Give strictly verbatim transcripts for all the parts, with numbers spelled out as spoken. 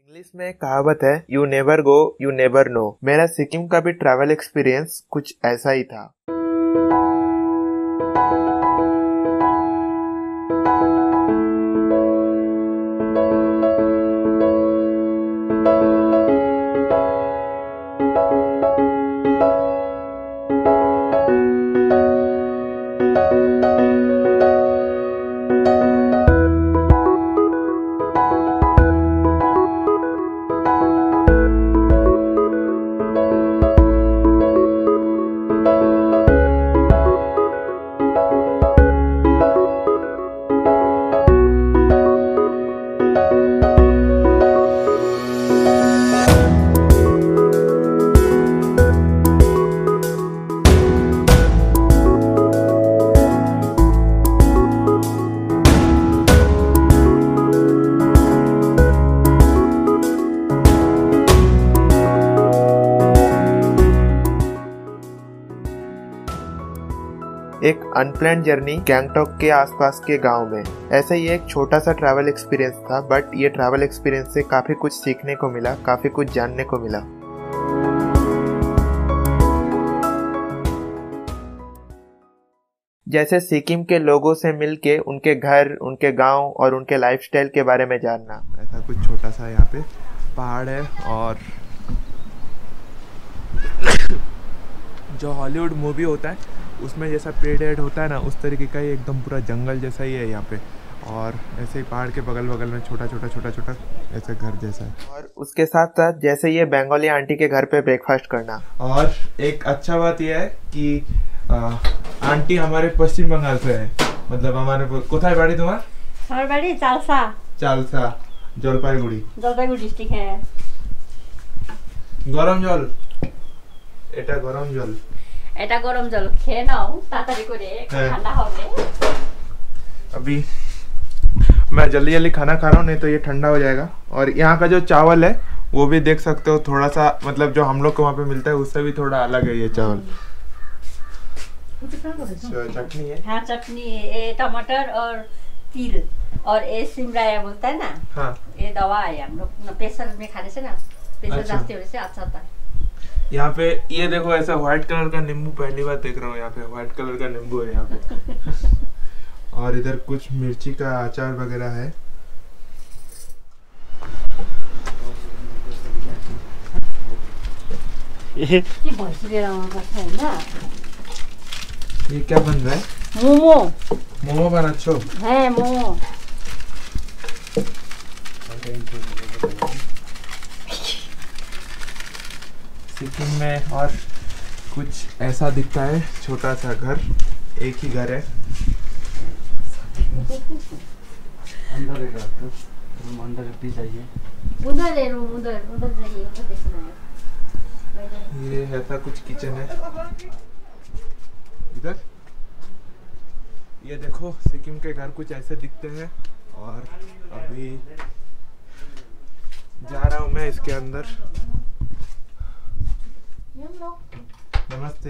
English में एक कहावत है, you never go you never know. मेरा सिक्किम का भी ट्रैवल एक्सपीरियंस कुछ ऐसा ही था। एक अनप्लान्ड जर्नी गैंगटॉक के आसपास के गांव में। ऐसे ही एक छोटा सा ट्रैवल एक्सपीरियंस था, बट ये ट्रैवल एक्सपीरियंस से काफी कुछ सीखने को मिला, काफी कुछ जानने को मिला। जैसे सिक्किम के लोगों से मिलके उनके घर, उनके गांव और उनके लाइफस्टाइल के बारे में जानना। ऐसा कुछ छोटा सा यहाँ पे पहाड़ है और जो हॉलीवुड मूवी होता है उसमें जैसा पेड़ होता है ना, उस तरीके का ही एकदम पूरा जंगल जैसा ही है यहाँ पे। और ऐसे ही पहाड़ के बगल बगल में छोटा छोटा छोटा छोटा ऐसे घर जैसा है। और उसके साथ साथ जैसे ये बंगाली आंटी के घर पे ब्रेकफास्ट करना। और एक अच्छा बात यह है कि आ, आंटी हमारे पश्चिम बंगाल से है, मतलब हमारे कोथाय बाड़ी तुम्हार? हमारे बाड़ी चालसा। चालसा जलपाईगुड़ी जलपाईगुड़ी डिस्ट्रिक्ट है। गरम जल, এটা গরম জল, এটা গরম জল খেয়ে নাও তাড়াতাড়ি করে, ঠান্ডা হবে। अभी मैं जल्दी जल्दी खाना खा रहा हूँ, नहीं तो ये ठंडा हो जाएगा। और यहाँ का जो चावल है वो भी देख सकते हो, थोड़ा सा मतलब जो हम लोग को वहाँ पे मिलता है उससे भी थोड़ा अलग है ये चावल। चटनी है, हाँ चटनी, ये टमाटर और तिल और ये सिमराया बोलता है ना। हाँ, ये दवा है, हम लोग प्रेशर में खाने से ना, प्रेशर जास्ती होने से अच्छा होता है। यहाँ पे ये देखो ऐसा व्हाइट कलर का नींबू पहली बार देख रहा हूँ, यहाँ पे व्हाइट कलर का नींबू है यहाँ पे। और इधर कुछ मिर्ची का अचार वगैरह है। ये ये क्या बन रहा है? मोमो। मोमो बना छो है, मोमो। सिक्किम में और कुछ ऐसा दिखता है, छोटा सा घर, एक ही घर है। अंदर एक रूम, अंदर भी जाइए, उधर है रूम, उधर उधर जाइए, उधर देखना है। ये ऐसा कुछ किचन है इधर। ये देखो सिक्किम के घर कुछ ऐसे दिखते हैं। और अभी जा रहा हूँ मैं इसके अंदर। नमस्ते।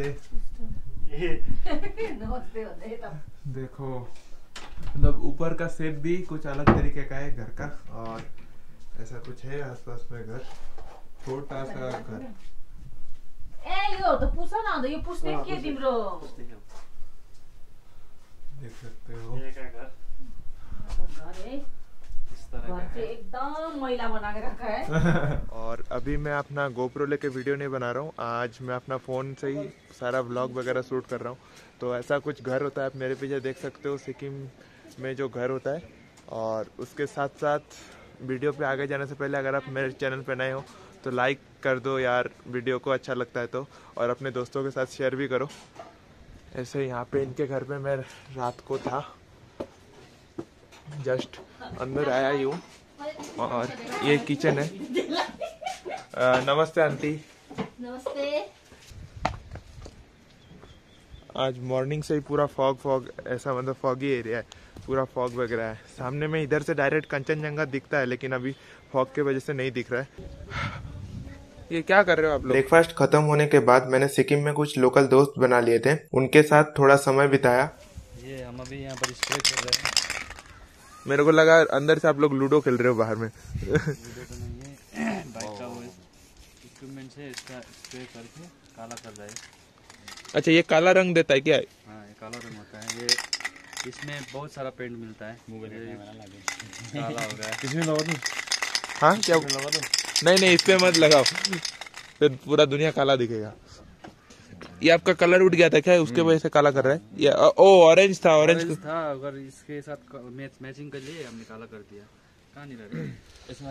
नमस्ते होते हैं तब। देखो मतलब ऊपर का शेप भी कुछ अलग तरीके का है घर का, और ऐसा कुछ है आसपास में घर, छोटा सा घर। ए यो तो पूछो ना, तो ये पूछने के तिम्रो देख सकते हो। ये क्या घर? घर है, घर से एकदम मैला बना के रखा है। और अभी मैं अपना गोप्रो लेके वीडियो नहीं बना रहा हूँ, आज मैं अपना फ़ोन से ही सारा व्लॉग वगैरह शूट कर रहा हूँ। तो ऐसा कुछ घर होता है, आप मेरे पीछे देख सकते हो सिक्किम में जो घर होता है। और उसके साथ साथ वीडियो पे आगे जाने से पहले अगर आप मेरे चैनल पे नए हो तो लाइक कर दो यार, वीडियो को अच्छा लगता है तो, और अपने दोस्तों के साथ शेयर भी करो। ऐसे यहाँ पे इनके घर पे मैं रात को था, जस्ट अंदर आया ही हूँ। और ये किचन है। आ, नमस्ते आंटी। नमस्ते। आज मॉर्निंग से ही पूरा फॉग फॉग ऐसा, मतलब फॉगी एरिया है, पूरा फॉग वगैरह है। सामने में इधर से डायरेक्ट कंचनजंगा दिखता है, लेकिन अभी फॉग के वजह से नहीं दिख रहा है। ये क्या कर रहे हो आप लोग? ब्रेकफास्ट खत्म होने के बाद मैंने सिक्किम में कुछ लोकल दोस्त बना लिए थे, उनके साथ थोड़ा समय बिताया। ये हम अभी यहाँ पर स्टे कर रहे हैं। मेरे को लगा अंदर से आप लोग लूडो खेल रहे हो बाहर में। लूडो तो नहीं है, पेंट से इसका स्प्रे करके काला कर रहा है। अच्छा, ये काला रंग देता है क्या? हाँ, ये काला रंग होता है। ये इसमें बहुत सारा पेंट मिलता है। काला हो गया है। इसमें लगा दो। हाँ, क्या लगा दो? नहीं नहीं, इस पे मत लगाओ, फिर पूरा दुनिया काला दिखेगा। ये आपका कलर उठ गया था क्या, उसके वजह से काला कर रहा है? ये ओ ऑरेंज था, ऑरेंज था। अगर इसके साथ मैच मैचिंग कर लिए हमने काला कर दिया। कहाँ नहीं रहा इसमें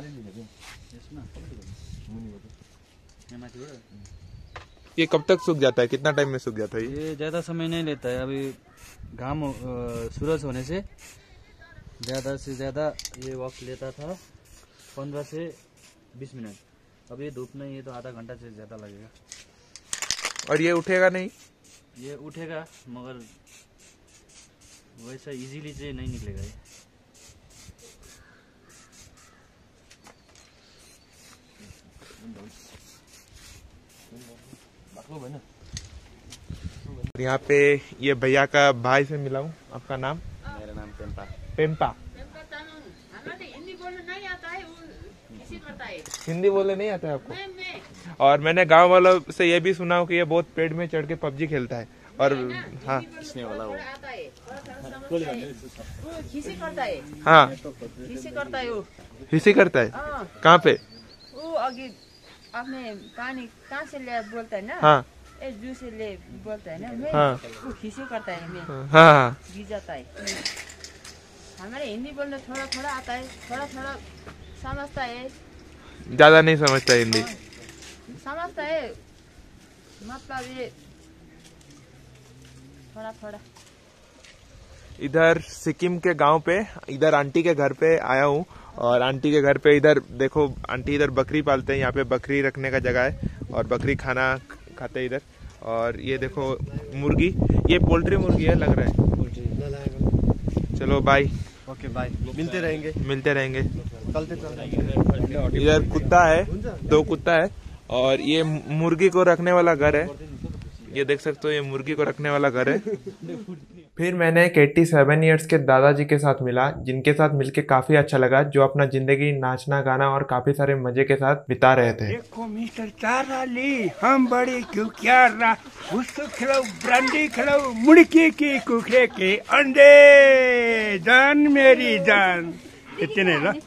ये कब तक सूख जाता है? कितना टाइम में सूख जाता है ये? ये ज़्यादा समय नहीं लेता है। अभी घाम सूरज होने से ज़्यादा से ज़्यादा ये वक्त लेता था पंद्रह से बीस मिनट। अब ये धूप में ये तो आधा घंटा से ज़्यादा लगेगा। और ये उठेगा नहीं? ये उठेगा मगर वैसा इजीली से नहीं निकलेगा ये। यहाँ पे ये भैया का भाई से मिला हूँ। आपका नाम? मेरा नाम पेम्पा। पेम्पा। हिंदी बोलने नहीं आता है आपको? और मैंने गांव वालों से ये भी सुना हो कि ये बहुत पेड़ में चढ़ के पबजी खेलता है। और हाँ, वाला वो खिसी करता है। हाँ, खिसी करता है वो। हिसी करता है? कहाँ पे? वो अभी आपने पानी कहाँ से ले बोलता है ना? हाँ, ए जू से ले बोलता है ना? हाँ, वो खिसी करता है में। हाँ हाँ, गिर जाता है। हमारे हिंदी बोलने थोड़ा थोड़ा आता है, थोड़ा थोड़ा समझता है। ज्यादा नहीं समझता हिंदी? समझता है, मतलब ये थोड़ा थोड़ा। इधर सिक्किम के गांव पे इधर आंटी के घर पे आया हूँ। और आंटी के घर पे इधर देखो, आंटी इधर बकरी पालते हैं। यहाँ पे बकरी रखने का जगह है और बकरी खाना खाते हैं इधर। और ये देखो मुर्गी, ये पोल्ट्री मुर्गी है लग रहा है। चलो बाय। ओके बाय, मिलते रहेंगे मिलते रहेंगे चलते चलते। इधर कुत्ता है, दो कुत्ता है। और ये मुर्गी को रखने वाला घर है। ये देख सकते हो, ये मुर्गी को रखने वाला घर है। फिर मैंने एक सत्तासी इयर्स के दादाजी के साथ मिला, जिनके साथ मिलके काफी अच्छा लगा, जो अपना जिंदगी नाचना गाना और काफी सारे मजे के साथ बिता रहे थे। देखो मिस्टर चाराली, हम बड़े क्यों क्या रहा, उसको खिलाओ ब्रांडी खिलाओ, मुड़की की कुखरे के अंडे, जान मेरी जान। इतने ना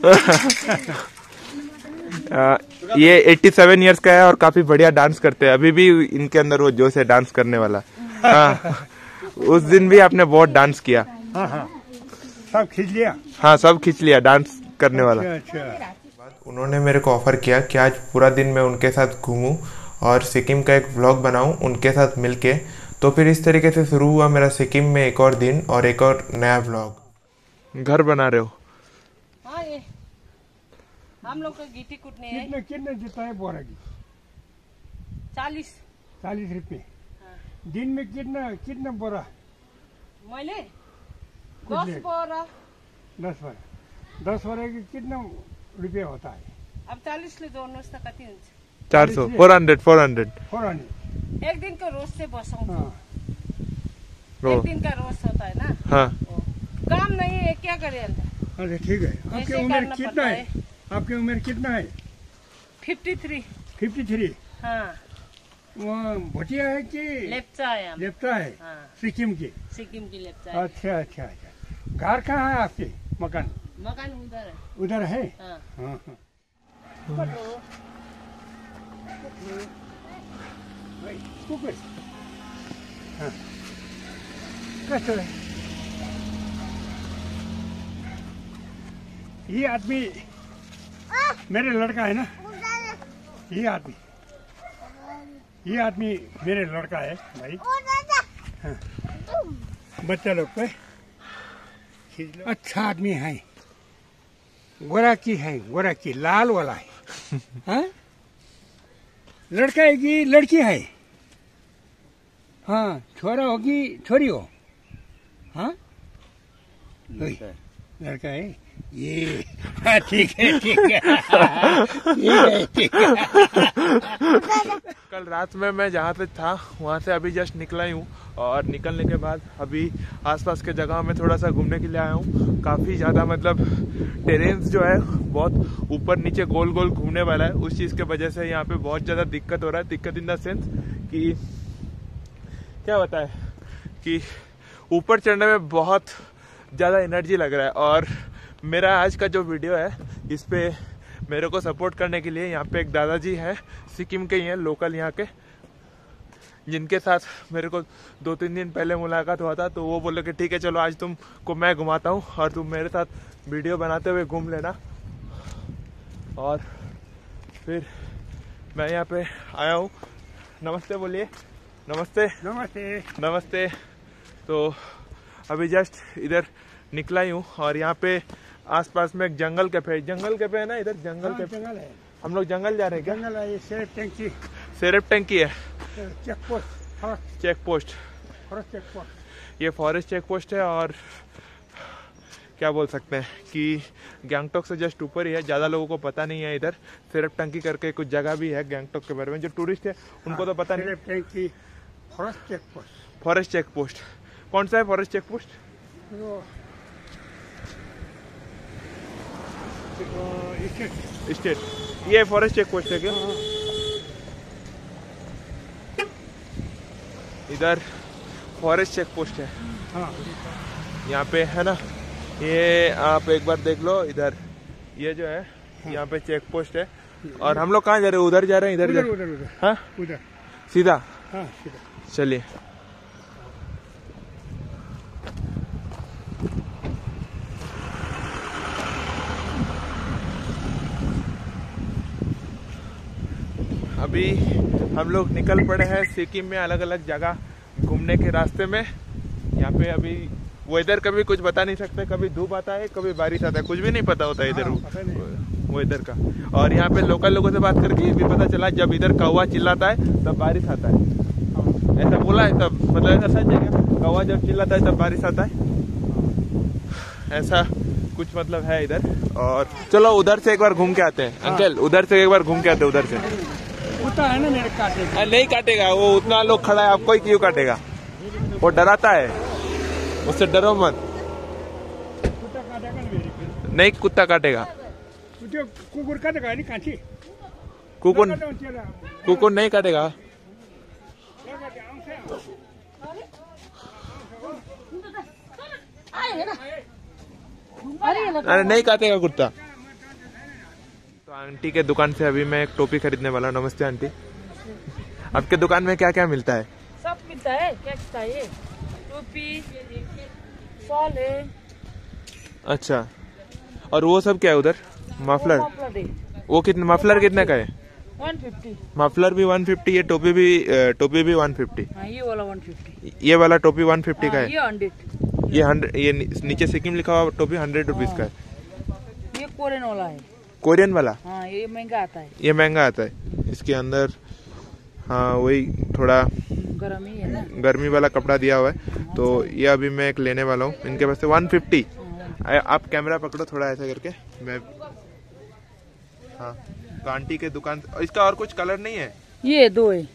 आ, ये सत्तासी इयर्स का है और काफी बढ़िया डांस करते हैं। अभी भी इनके अंदर वो जोश है डांस करने वाला। हाँ, उस दिन भी आपने बहुत डांस किया। हाँ हाँ, सब खींच लिया। हाँ, सब खींच लिया डांस करने वाला। अच्छा अच्छा। उन्होंने मेरे को ऑफर किया कि आज पूरा दिन मैं उनके साथ घूमूं और सिक्किम का एक व्लॉग बनाऊं उनके साथ मिलके। तो फिर इस तरीके से शुरू हुआ मेरा सिक्किम में एक और दिन और एक और नया व्लॉग। घर बना रहे हो? हाँ, ये हम लोग को गिट्टी कूटने है। कितने कितने देता है बोरा की? चालीस चालीस रुपये। दिन में कितना कितना बोरा? मैले दस बोरा। दस बोरा दस बोरा की कितना रुपया होता है? अब चालीस ले जोड्नुहोस् न कति हुन्छ? चार सौ four hundred four hundred four hundred. एक दिन का रोज से बसाऊं। हाँ। एक दिन का रोज होता है ना। हाँ, काम नहीं है, क्या करे? अरे ठीक है। आपकी ऐसे उम्र करना कितना पड़ता है? आपकी उम्र कितना है? Fifty three. Fifty three. हाँ, वो भोटिया है कि लेप्चा है हम। लेप्चा है? हाँ, सिक्किम की। सिक्किम की लेप्चा है। अच्छा अच्छा अच्छा। घर कहाँ है आपके? मकान मकान उधर है। उधर है? हाँ। हाँ हाँ। कुकर। हाँ। कसो है? ये आदमी मेरे लड़का है ना? ये आदमी ये आदमी मेरे लड़का है भाई। हाँ। बच्चा लोग पे अच्छा आदमी है, गोरा की है, गोरा की लाल वाला है। हाँ? लड़का है कि लड़की है? हाँ, छोरा होगी छोरी हो? हाँ, लड़का है ये। हाँ, ठीक है ठीक है ठीक है ठीक है। कल रात में मैं जहाँ से था वहाँ से अभी जस्ट निकला ही हूँ और निकलने के बाद अभी आसपास के जगह में थोड़ा सा घूमने के लिए आया हूँ। काफ़ी ज़्यादा मतलब टेरेन्स जो है बहुत ऊपर नीचे गोल गोल घूमने वाला है, उस चीज़ के वजह से यहाँ पे बहुत ज़्यादा दिक्कत हो रहा है। दिक्कत इन द सेंस कि क्या बताए कि ऊपर चढ़ने में बहुत ज़्यादा एनर्जी लग रहा है। और मेरा आज का जो वीडियो है इस पे मेरे को सपोर्ट करने के लिए यहाँ पे एक दादाजी है, सिक्किम के ही हैं, लोकल यहाँ के, जिनके साथ मेरे को दो तीन दिन पहले मुलाकात हुआ था। तो वो बोले कि ठीक है चलो आज तुमको मैं घुमाता हूँ और तुम मेरे साथ वीडियो बनाते हुए घूम लेना। और फिर मैं यहाँ पे आया हूँ। नमस्ते बोलिए। नमस्ते नमस्ते नमस्ते। तो अभी जस्ट इधर निकला ही हूँ और यहाँ पे आसपास में एक जंगल कैफे जंगल कैफे है ना, इधर जंगल कैफे। जंगल है, हम लोग जंगल जा रहे हैं क्या? जंगल है, ये सेरेप टैंकी सेरेप टैंकी है, check post check post, forest check post. ये फॉरेस्ट चेक पोस्ट है। और क्या बोल सकते हैं कि गैंगटॉक से जस्ट ऊपर ही है, ज़्यादा लोगों को पता नहीं है। इधर सेरेप टैंकी करके कुछ जगह भी है गैंगटॉक के बारे में, जो टूरिस्ट है उनको तो पता नहीं। सेरेप टैंकी forest check post. Forest check post कौन सा है? फॉरेस्ट चेक पोस्ट स्टेट, ये फॉरेस्ट चेक पोस्ट है क्या? इधर फॉरेस्ट चेक पोस्ट है, हाँ यहाँ पे है ना। ये आप एक बार देख लो इधर, ये जो है यहाँ पे चेक पोस्ट है। और हम लोग कहाँ जा रहे हैं? उधर जा रहे हैं, इधर जा उधर उधर उधर हाँ उधर सीधा। हाँ सीधा चलिए। अभी हम लोग निकल पड़े हैं सिक्किम में अलग अलग जगह घूमने के रास्ते में। यहाँ पे अभी वेदर कभी कुछ बता नहीं सकते, कभी धूप आता है कभी बारिश आता है, कुछ भी नहीं पता होता है इधर वेदर का। और यहाँ पे लोकल लोगों से बात करके ये भी पता चला जब इधर कौवा चिल्लाता है तब बारिश आता है, ऐसा बोला है तब, मतलब ऐसा सच है क्या? कौवा जब चिल्लाता है तब बारिश आता है, ऐसा कुछ मतलब है इधर। और चलो उधर से एक बार घूम के आते हैं। अंकल उधर से एक बार घूम के आते हैं, उधर से कुत्ता है ना मेरे काटे। नहीं काटेगा वो, उतना लोग खड़ा है, आपको ही क्यों काटेगा? वो डराता है, उससे डरो मत। कुत्ता काटेगा ना मेरे, नहीं कुत्ता काटेगा, जो कुकुर काटेगा नहीं कांची। कुकुर कुकुर नहीं काटेगा। अरे नहीं काटेगा कुत्ता। तो आंटी के दुकान से अभी मैं एक टोपी खरीदने वाला। नमस्ते आंटी, आपके दुकान में क्या क्या मिलता है? सब मिलता है, क्या चाहिए? टोपी, शॉल है। अच्छा, और वो सब क्या है उधर? मफलर, मफलर है। वो कितने मफलर कितने का है? One fifty. मफलर भी वन फिफ्टी, ये टोपी भी टोपी भी वन फिफ्टी। हाँ, ये वाला वन फिफ्टी। ये वाला टोपी वन फिफ्टी का है। ये हंड्रेड। ये हंड्रेड, ये नीचे सिक्किम लिखा हुआ टोपी हंड्रेड रुपीज का है। ये कोरियन वाला है। कोरियन वाला? हाँ, ये महंगा आता है। ये महंगा आता है। इसके अंदर हाँ वही थोड़ा गर्मी है ना, गर्मी वाला कपड़ा दिया हुआ है। तो ये अभी मैं एक लेने वाला हूँ, इनके पास से वन फिफ्टी। आप कैमरा पकड़ो थोड़ा ऐसा करके, मैं हाँ। तो आंटी के दुकान, इसका और कुछ कलर नहीं है? ये दो है।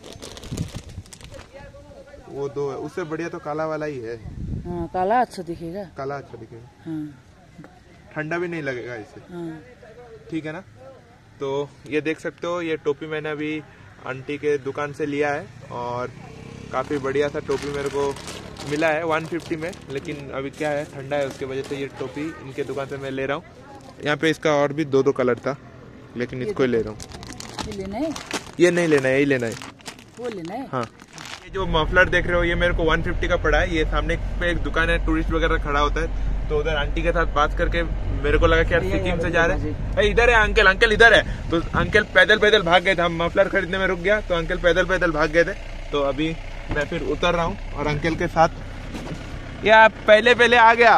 वो दो है, उससे बढ़िया तो काला वाला ही है। हाँ, काला अच्छा दिखेगा। काला अच्छा दिखेगा, हाँ ठंडा भी नहीं लगेगा इससे। हाँ। ठीक है ना। तो ये देख सकते हो, ये टोपी मैंने अभी आंटी के दुकान से लिया है और काफ़ी बढ़िया सा टोपी मेरे को मिला है वन फिफ्टी में। लेकिन अभी क्या है, ठंडा है, उसके वजह से ये टोपी इनके दुकान से मैं ले रहा हूँ। यहाँ पे इसका और भी दो दो कलर था, लेकिन इसको ही ले रहा हूँ। ये लेना है? ये नहीं लेना है, यही लेना है। वो लेना है? हाँ। ये जो मफलर देख रहे हो ये मेरे को वन फिफ्टी का पड़ा है। ये सामने पे एक दुकान है, टूरिस्ट वगैरह खड़ा होता है, तो उधर आंटी के साथ बात करके मेरे को लगा कि यार सिक्किम से जा रहे हैं, इधर है अंकल, अंकल इधर है। तो अंकल पैदल पैदल भाग गए थे, हम मफलर खरीदने में रुक गया तो अंकल पैदल पैदल भाग गए थे। तो अभी मैं फिर उतर रहा हूँ और अंकल के साथ। या पहले पहले आ गया,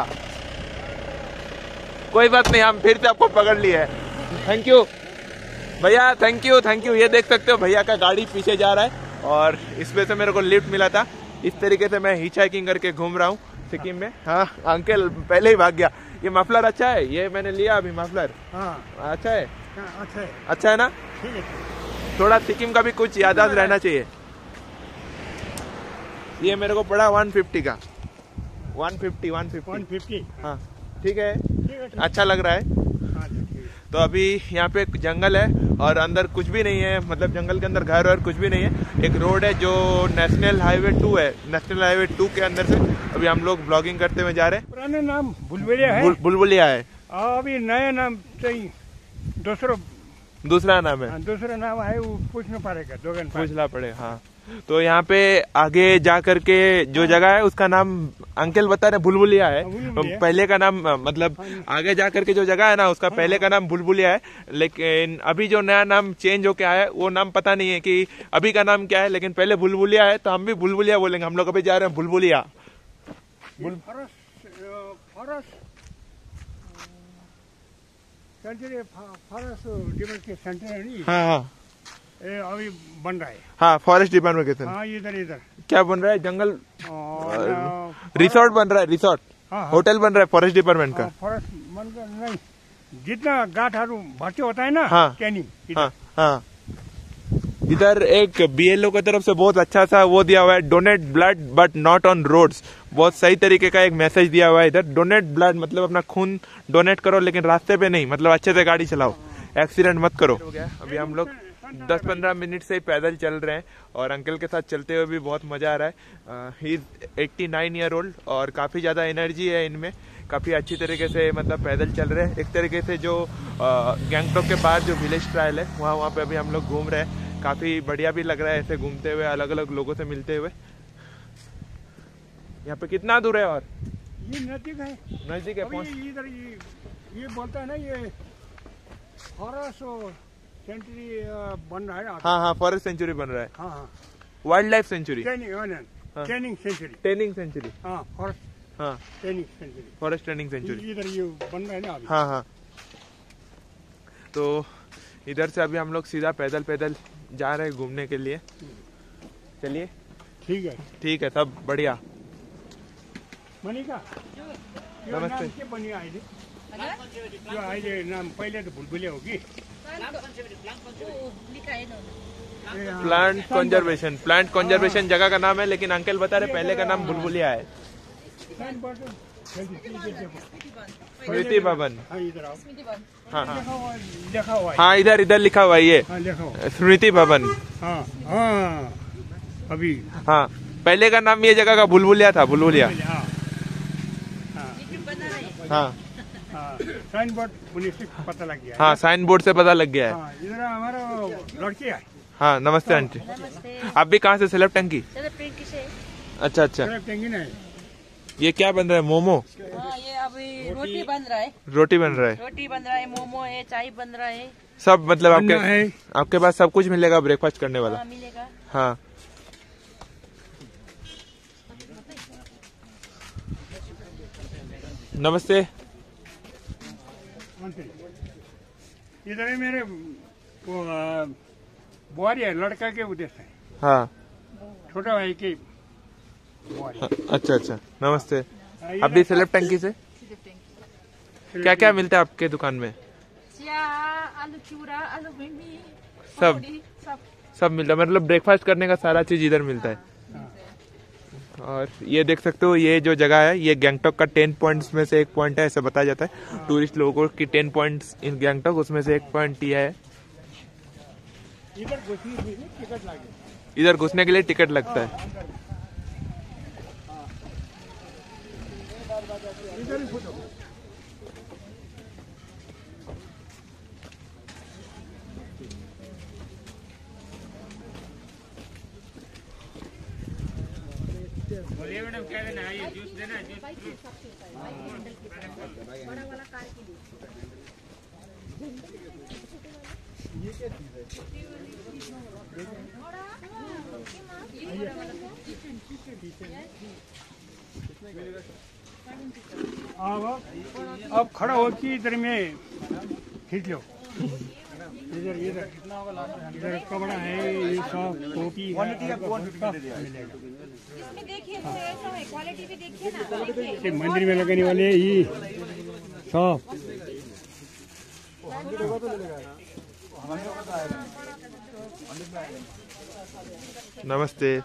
कोई बात नहीं, हम फिर से आपको पकड़ लिए है। थैंक यू भैया, थैंक यू थैंक यू। ये देख सकते हो भैया का गाड़ी पीछे जा रहा है और इसमें से मेरे को लिफ्ट मिला था। इस तरीके से मैं हिच हाइकिंग करके घूम रहा हूँ सिक्किम में। हाँ अंकल पहले ही भाग गया। ये मफलर अच्छा है, ये मैंने लिया अभी मफलर। हाँ अच्छा है, हाँ, अच्छा है, अच्छा है ना। ठीक है। थोड़ा सिक्किम का भी कुछ याददाश्त रहना चाहिए। ये मेरे को पड़ा वन फिफ्टी का, one fifty one fifty one fifty. हाँ ठीक है, ठीक है, ठीक अच्छा लग रहा है। हाँ, ठीक है। तो अभी यहाँ पे जंगल है और अंदर कुछ भी नहीं है, मतलब जंगल के अंदर घर और कुछ भी नहीं है। एक रोड है जो नेशनल हाईवे टू है, नेशनल हाईवे टू के अंदर से अभी हम लोग ब्लॉगिंग करते हुए जा रहे हैं। पुराना नाम बुलबुलिया है, बुल, बुलबुलिया है। अभी नया नाम चाहिँ दोस्रो दूसरा नाम है, दूसरा नाम है, वो पूछना पड़ेगा, दोगन पूछना पड़ेगा। हाँ तो यहाँ पे आगे जा करके जो जगह है उसका नाम अंकल बता रहे बुलबुलिया है। बुलबुलिया। पहले का नाम मतलब आगे जा करके जो जगह है ना उसका पहले का नाम बुलबुलिया है, लेकिन अभी जो नया नाम चेंज होके आया है वो नाम पता नहीं है कि अभी का नाम क्या है, लेकिन पहले बुलबुलिया है तो हम भी बुलबुलिया बोलेंगे। हम लोग अभी जा रहे हैं बुलबुलिया। हाँ हाँ ए, अभी बन रहा है। हाँ फॉरेस्ट डिपार्टमेंट के साथ। हाँ इधर इधर क्या बन रहा है? जंगल और रिसोर्ट बन रहा है, रिसोर्ट हाँ, हाँ। होटल बन रहा है फॉरेस्ट डिपार्टमेंट का। फॉरेस्ट मन का नहीं, जितना गांठहरू भर्ती होता है ना, हाँ। ट्रेनिंग। हाँ हाँ इधर एक बीएलओ की तरफ से बहुत अच्छा सा वो दिया हुआ है, donate blood but not on roads. बहुत सही तरीके का एक मैसेज दिया हुआ है इधर। डोनेट ब्लड मतलब अपना खून डोनेट करो, लेकिन रास्ते पे नहीं, मतलब अच्छे से गाड़ी चलाओ, एक्सीडेंट मत करो। हो गया अभी हम लोग दस पंद्रह मिनट से ही पैदल चल रहे हैं और अंकल के साथ चलते हुए भी बहुत मजा आ रहा है। He is eighty nine year old और काफी ज्यादा एनर्जी है इनमें, काफी अच्छी तरीके से मतलब पैदल चल रहे हैं। एक तरीके से जो गैंगटॉक के बाद जो विलेज ट्रायल है वहाँ वहाँ पे अभी हम लोग घूम रहे हैं। काफी बढ़िया भी लग रहा है ऐसे घूमते हुए, अलग अलग लोगों से मिलते हुए। यहाँ पे कितना दूर है? और ये नजदीक है, नजदीक है। अभी ये इधर ये, ये बोलता है ना, ये फॉरेस्ट सेंचुरी बन रहा है। हाँ हाँ फॉरेस्ट सेंचुरी बन रहा है। हाँ हाँ wildlife sanctuary, training training sanctuary, training sanctuary. हाँ फॉरेस्ट हाँ training sanctuary, forest training sanctuary इधर ये बन रहा है ना अभी। हाँ हाँ तो इधर से अभी हम लोग सीधा पैदल पैदल जा रहे हैं घूमने के लिए। चलिए ठीक है, ठीक है, सब बढ़िया। मनिका नमस्ते। के बनी अहिले यो अहिले नाम पहिले त भुलभुलिया हो कि प्लांट कंजर्वेशन, प्लांट कंजर्वेशन जगह का नाम है, लेकिन अंकल बता रहे पहले का नाम बुलबुलिया है। स्मृति भवन। हाँ इधर आओ, हाँ हाँ लिखा हुआ है। हाँ इधर इधर लिखा हुआ है ये हाँ लिखा हुआ है। स्मृति भवन। हाँ हाँ अभी हाँ पहले का नाम ये जगह का बुलबुलिया था, बुलबुलिया। हाँ हाँ हाँ साइन बोर्ड पुलिस से पता लग गया है। हाँ साइन बोर्ड से पता लग गया है। हाँ इधर हमारा लड़की है। हाँ नमस्ते आंटी। आप भी कहाँ से? सेलेब टंकी। अच्छा अच्छा, टेंगी नहीं, ये क्या बन रहा है? मोमो? हाँ, ये अभी रोटी बन रहा है, रोटी बन रहा है, रोटी बन रहा है, मोमो है, चाय बन रहा है। सब मतलब अन्ना आपके है। आपके पास सब कुछ मिलेगा ब्रेकफास्ट करने वाला? हाँ मिलेगा। हाँ नमस्ते। इधर है मेरे वो आ, बुआरी है, लड़का के उद्देश्य है, हाँ छोटा भाई की बुआरी। अच्छा अच्छा नमस्ते। हाँ, आप भी सेलेब टंकी से? क्या क्या मिलता है आपके दुकान में? आलू चूरा, आलू भिंडी, सब सब सब मिलता है, मतलब ब्रेकफास्ट करने का सारा चीज इधर मिलता है। और ये देख सकते हो ये जो जगह है ये गैंगटॉक का टेन पॉइंट्स में से एक पॉइंट है, ऐसा बताया जाता है टूरिस्ट लोगों की। टेन पॉइंट्स इन गैंगटॉक, उसमें से एक पॉइंट ये है। इधर घुसने के लिए टिकट लगे, इधर घुसने के लिए टिकट लगता है। इधर ही फोटो। बोलिए मैडम, क्या देना है? ये जूस देना है, जूस। बड़ा वाला कार के लिए ये क्या चीज है? अब अब खड़ा हो के इधर में खींच लो, इधर इधर इधर कपड़ा है, ये सब टोपी है, इसमें देखिए तो ऐसा है, क्वालिटी भी देखिए ना। ये मंदिर में लगाने वाले ये सब नमस्ते।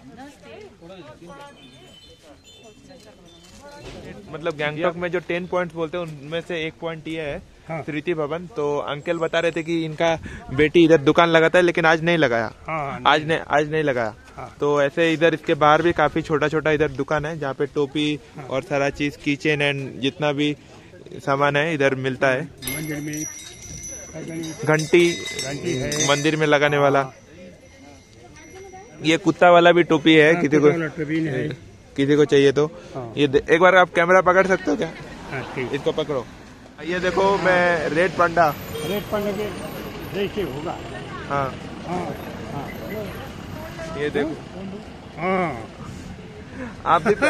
मतलब गैंगटॉक में जो टेन पॉइंट्स बोलते हैं उनमें से एक पॉइंट ये है हाँ। स्मृति भवन। तो अंकल बता रहे थे कि इनका बेटी इधर दुकान लगाता है लेकिन आज नहीं लगाया। हाँ, नहीं। आज नहीं आज नहीं लगाया हाँ। तो ऐसे इधर इसके बाहर भी काफी छोटा छोटा इधर दुकान है जहाँ पे टोपी हाँ। और सारा चीज किचन एंड जितना भी सामान है इधर मिलता है। मंदिर में घंटी घंटी है मंदिर में लगाने वाला। ये कुत्ता वाला भी टोपी है किसी को है। किसी को चाहिए तो हाँ। ये एक बार आप कैमरा पकड़ सकते हो क्या? हाँ, इसको पकड़ो। ये देखो हाँ। मैं रेड पांडा रेड पांडा के जैसे होगा। हाँ हाँ हाँ ये देखो हाँ आप भी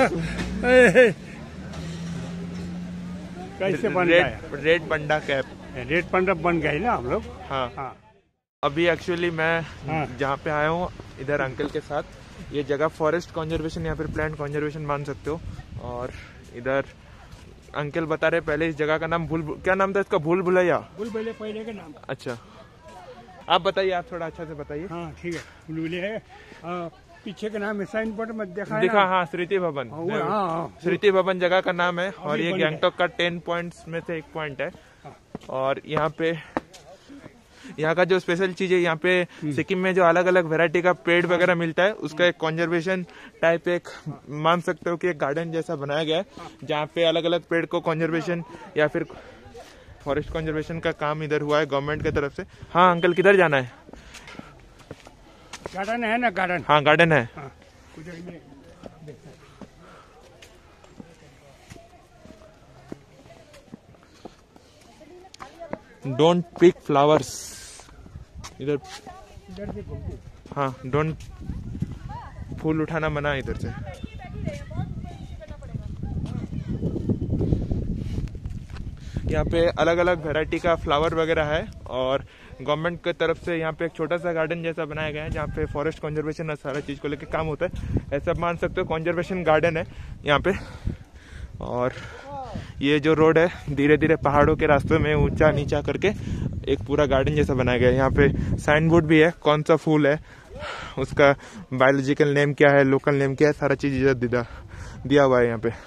कैसे बन red red panda cap red panda बन गए ना हम लोग। हाँ हाँ अभी एक्चुअली मैं हाँ। जहाँ पे आया हूँ इधर अंकल के साथ, ये जगह फॉरेस्ट कंजर्वेशन या फिर प्लांट कंजर्वेशन मान सकते हो। और इधर अंकल बता रहे पहले इस जगह का नाम भूल क्या नाम था इसका? भूल भुलैया। भूल भुलैया पहले का नाम। अच्छा आप बताइए, आप थोड़ा अच्छा से बताइए। हाँ ठीक है भूल भुलैया है। पीछे का नाम है साइन बोर्ड में देखा दिखा हाँ स्मृति भवन। स्मृति भवन जगह का नाम है और ये गैंगटॉक का टेन पॉइंट्स में से एक पॉइंट है। और यहाँ पे यहाँ का जो स्पेशल चीज है, यहाँ पे सिक्किम में जो अलग अलग वैरायटी का पेड़ वगैरह मिलता है उसका एक कंजर्वेशन टाइप एक मान सकते हो कि एक गार्डन जैसा बनाया गया है जहाँ पे अलग अलग पेड़ को कंजर्वेशन या फिर फॉरेस्ट कंजर्वेशन का काम इधर हुआ है गवर्नमेंट की तरफ से। हाँ अंकल किधर जाना है? गार्डन है ना गार्डन। हाँ गार्डन है हाँ। डोंट पिक फ्लावर्स इधर। हाँ डोंट फूल उठाना मना इधर से। यहाँ पे अलग अलग वैरायटी का फ्लावर वगैरह है और गवर्नमेंट की तरफ से यहाँ पे एक छोटा सा गार्डन जैसा बनाया गया है जहाँ पे फॉरेस्ट कंजर्वेशन और सारा चीज को लेके काम होता है। ऐसा मान सकते हो कंजर्वेशन गार्डन है यहाँ पे। और ये जो रोड है धीरे धीरे पहाड़ों के रास्तों में ऊंचा नीचा करके एक पूरा गार्डन जैसा बनाया गया है। यहाँ पे साइन बोर्ड भी है कौन सा फूल है, उसका बायोलॉजिकल नेम क्या है, लोकल नेम क्या है, सारा चीज इधर दिया दिया हुआ है यहाँ पे।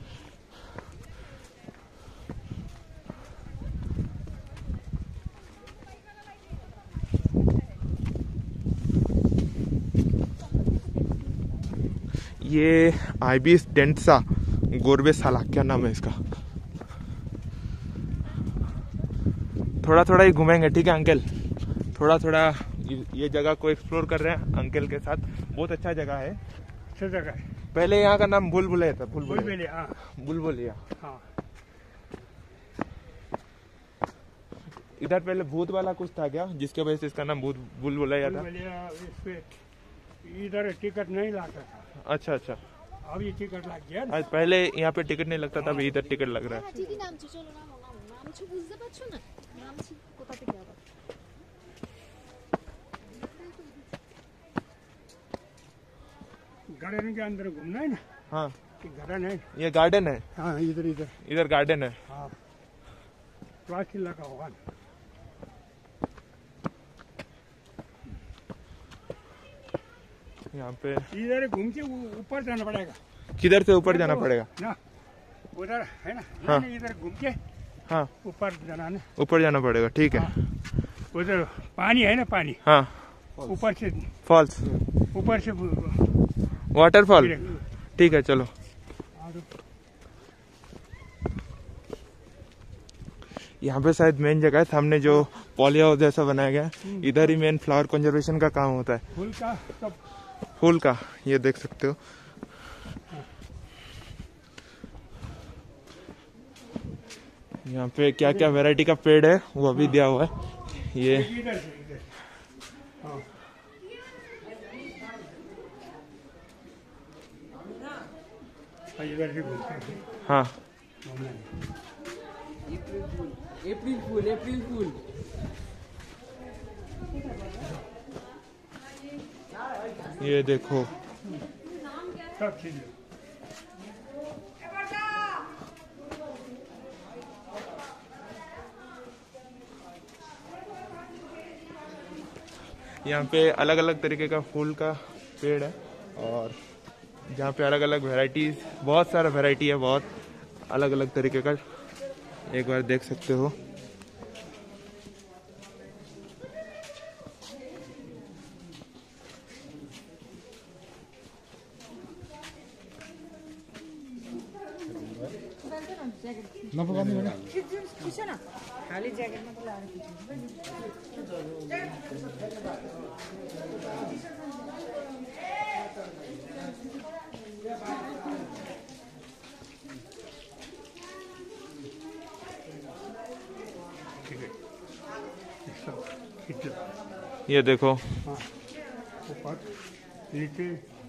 ये आइबिस डेंसा गोरबे साला क्या नाम है इसका। थोड़ा थोड़ा ही घूमेंगे ठीक है अंकल, थोड़ा थोड़ा ये जगह को एक्सप्लोर कर रहे हैं अंकल के साथ। बहुत अच्छा जगह है, अच्छा जगह है। पहले यहाँ का नाम भूल भुलैया था। भूल भुलैया भूल भुलैया हाँ। इधर पहले भूत वाला कुछ था क्या जिसके वजह से इसका नाम भूत भूल भुलैया था? इधर टिकट नहीं लगता था। अच्छा अच्छा अब ये टिकट लग गया। आज पहले यहाँ पे टिकट नहीं लगता था, अभी इधर टिकट लग रहा है। गार्डन के अंदर घूमना है ना। हाँ गार्डन है, ये गार्डन है। हाँ इधर इधर इधर गार्डन है। हाँ किला का होगा। यहाँ पे इधर घूम के ऊपर जाना पड़ेगा। किधर से ऊपर जाना पड़ेगा ना? उधर है ना। हाँ इधर घूम के हाँ ऊपर जाना है। ऊपर जाना पड़ेगा ठीक है। उधर पानी है ना, पानी हाँ ऊपर से फॉल्स, ऊपर से वाटरफॉल ठीक है चलो। यहाँ पे शायद मेन जगह है सामने जो पॉली हाउस जैसा बनाया गया है, इधर ही मेन फ्लावर कंजर्वेशन का काम होता है। फूल का सब फूल का ये देख सकते हो। यहाँ पे क्या क्या वैरायटी का पेड़ है वो अभी दिया हुआ है। ये हाँ अप्रैल फूल अप्रैल फूल ये देखो सब चीज। यहाँ पे अलग अलग तरीके का फूल का पेड़ है और जहाँ पे अलग अलग वैरायटीज, बहुत सारा वैरायटी है, बहुत अलग अलग तरीके का, एक बार देख सकते हो। ये देखो ऊपर नीचे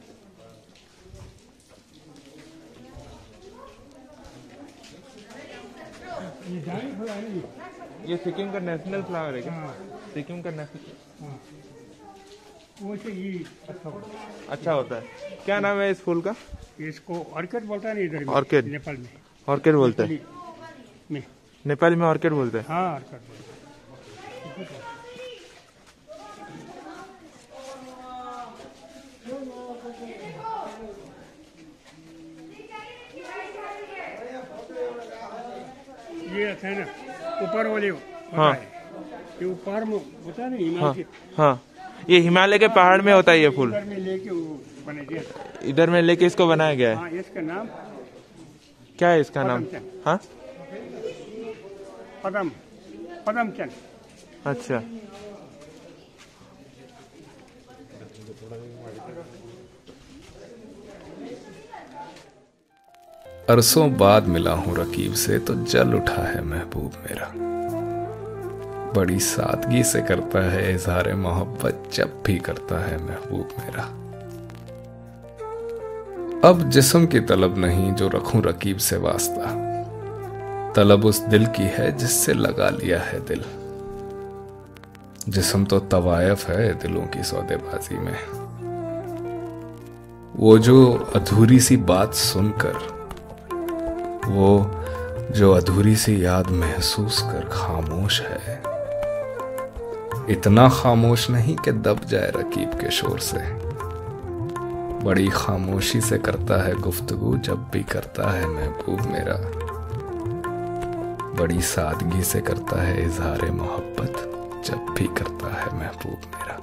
ये जाने फल है नहीं। ये सिक्किम का नेशनल फ्लावर है क्या? हाँ। सिक्किम का नेशनल, हाँ, वो से ये अच्छा होता है। अच्छा होता है। क्या नाम है इस फूल का? इसको ऑर्किड बोलता है ना इधर में, ऑर्किड? नेपाल में ऑर्किड बोलते हैं। में नेपाली में ऑर्किड बोलते हैं। हाँ ऑर्किड बोलते हैं। ये अच्छा है ना ऊपर वाले हाँ। ये ऊपर में होता है ना हाँ हिमालय, हाँ, ये हिमालय के पहाड़ में होता है ये फूल। इधर में लेके वो बने दिया। इधर में लेके इसको बनाया गया है। हाँ, इसका नाम क्या है इसका नाम? पदमचंद। हाँ, पदम पदमचंद। अच्छा। अरसों बाद मिला हूं रकीब से तो जल उठा है महबूब मेरा। बड़ी सादगी से करता है इजहार मोहब्बत जब भी करता है महबूब मेरा। अब जिस्म की तलब नहीं जो रखूं रकीब से वास्ता, तलब उस दिल की है जिससे लगा लिया है दिल। जिस्म तो तवायफ है दिलों की सौदेबाजी में। वो जो अधूरी सी बात सुनकर, वो जो अधूरी सी याद महसूस कर खामोश है, इतना खामोश नहीं कि दब जाए रकीब के शोर से। बड़ी खामोशी से करता है गुफ्तगू जब भी करता है महबूब मेरा। बड़ी सादगी से करता है इजहार मोहब्बत जब भी करता है महबूब मेरा।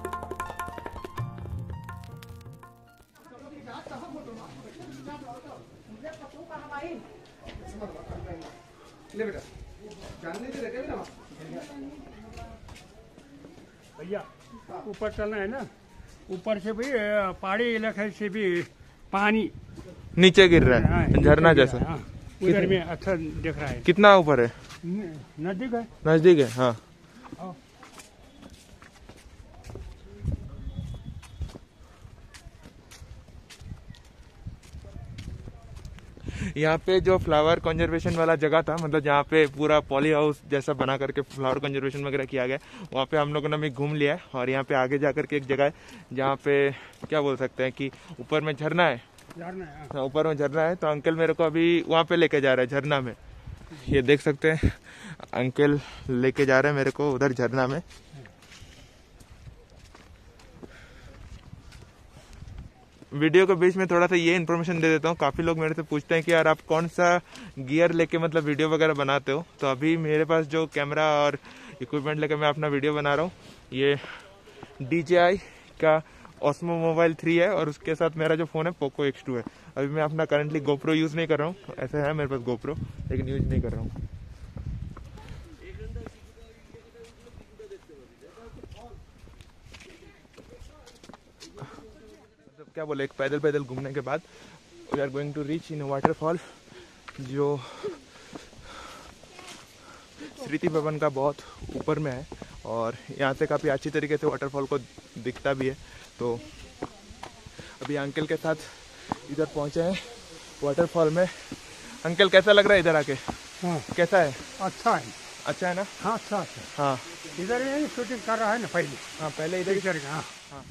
भैया ऊपर चलना है ना, ऊपर से भी पहाड़ी इलाके से भी पानी नीचे गिर रहा है, झरना जैसा। हाँ, उधर में अच्छा दिख रहा है। कितना ऊपर है? नजदीक है। नजदीक है, हाँ। यहाँ पे जो फ्लावर कंजर्वेशन वाला जगह था, मतलब जहाँ पे पूरा पॉली हाउस जैसा बना करके फ्लावर कंजर्वेशन वगैरह किया गया, वहाँ पे हम लोगों ने भी घूम लिया है। और यहाँ पे आगे जा करके एक जगह है जहाँ पे क्या बोल सकते हैं कि ऊपर में झरना है, हाँ, ऊपर में झरना है। तो अंकल मेरे को अभी वहाँ पे लेके जा रहा है, झरना में। ये देख सकते हैं अंकल लेके जा रहे हैं मेरे को उधर झरना में। वीडियो के बीच में थोड़ा सा ये इन्फॉर्मेशन दे देता हूँ। काफ़ी लोग मेरे से पूछते हैं कि यार आप कौन सा गियर लेके मतलब वीडियो वगैरह बनाते हो। तो अभी मेरे पास जो कैमरा और इक्विपमेंट लेके मैं अपना वीडियो बना रहा हूँ, ये डी जे आई का ऑस्मो मोबाइल थ्री है और उसके साथ मेरा जो फ़ोन है पोको एक्स टू है। अभी मैं अपना करंटली गोप्रो यूज़ नहीं कर रहा हूँ, ऐसा है मेरे पास गोप्रो, लेकिन यूज़ नहीं कर रहा हूँ। क्या बोले, एक पैदल पैदल घूमने के बाद we are going to reach in waterfall जो स्मृति भवन का बहुत ऊपर में है और यहाँ से काफ़ी अच्छी तरीके से वाटरफॉल को दिखता भी है। तो अभी अंकल के साथ इधर पहुँचे हैं वाटरफॉल में। अंकल कैसा लग रहा है इधर आके? हाँ, कैसा है? अच्छा है। अच्छा है ना? हाँ अच्छा अच्छा। हाँ, इधर ही शूटिंग कर रहा है ना पहले। हाँ पहले इधर इधर हाँ हाँ।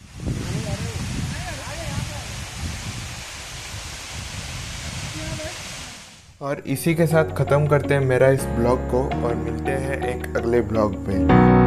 और इसी के साथ ख़त्म करते हैं मेरा इस ब्लॉग को और मिलते हैं एक अगले ब्लॉग पे।